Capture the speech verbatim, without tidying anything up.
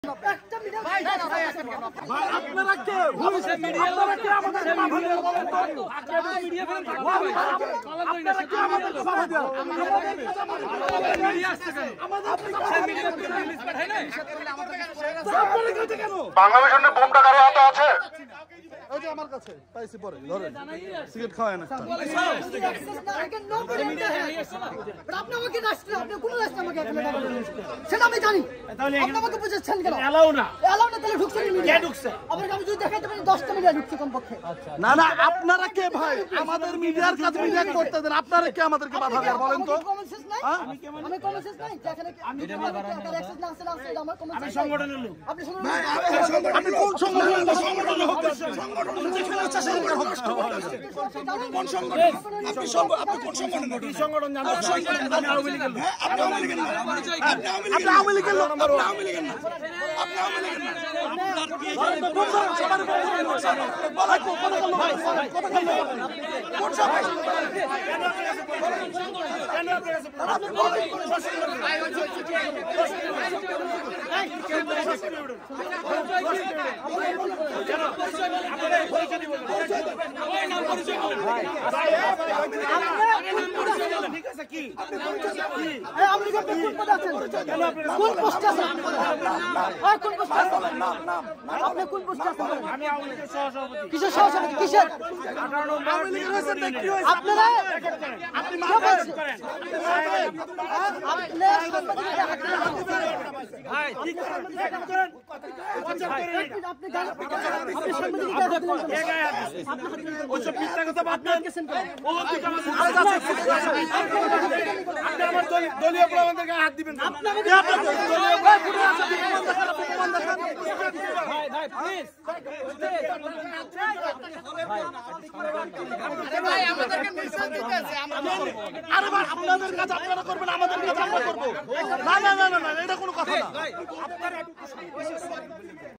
আপনারা কে ভুলছে মিডিয়া আপনারা কে আমাদের মিডিয়া বলেন তো আপনারা মিডিয়া ফেলেন আপনারা কে আমাদের সভা দেন আমাদের মিডিয়া আসছে কেন আমাদের মিডিয়া রিলিজ পাঠায় না আপনারা কেটে কেন বাংলাদেশের বোমটা কারো হাতে আছে ওই যে আমার কাছে পাইছি পরে ধরে সিগারেট খাওয়ায় না আপনি আমাকে রাষ্ট্র আপনি কোন রাষ্ট্র আমাকে সেটা আমি জানি আপনি আমাকে বুঝাচ্ছেন কেন এলাও না এলাও না তাহলে ঢুকছেন কে ঢুকছে আপনাকে আমি যদি দেখাইতে পারি দশটা মিডিয়া ঢুকছে কমপক্ষে না না আপনারা কে ভাই আমাদের মিডিয়ার কাছে মিডিয়া করতে দেন আপনারা কে আমাদেরকে বাধা দেন বলেন তো কমন সেন্স নাই আমি কমন সেন্স নাই যেখানে আমি আমার অ্যাক্সেস না আছে না আছে আমার কমন সেন্স আমি সংগঠনের লোক আপনি সংগঠন আপনি কোন সংগঠনের লোক সংগঠনের লোক সংগঠন যেখানে আছে সেখানে হোক কোন সংগঠন আপনি আপনি কোন সংগঠন কি সংগঠন জানেন আমি আওয়ামী লীগের লোক আপনি আওয়ামী লীগের লোক আপনি আওয়ামী লীগের লোক আপনি আওয়ামী লীগের না আপনি আওয়ামী লীগের না আপনার কি সবার বলা কো কথা বলো ভাই কথা বলো কোন সংগঠন কেন আপনি কিসের সহসভাপতি কিসের আপনারা আপনি মাফ করেন ভাই ঠিক করেন আপনি ওইসব মিথ্যা কথা বাদ দেন ও দুটো আপনি আমার দলীয় প্রবন্ধকে হাত দিবেন দলীয় ভাই ভাই প্লিজ আরে ভাই আপনাদের কাছে আপনারা করবেন আমাদের কাছে আমরা করবো না না না না এটা কোনো কথা না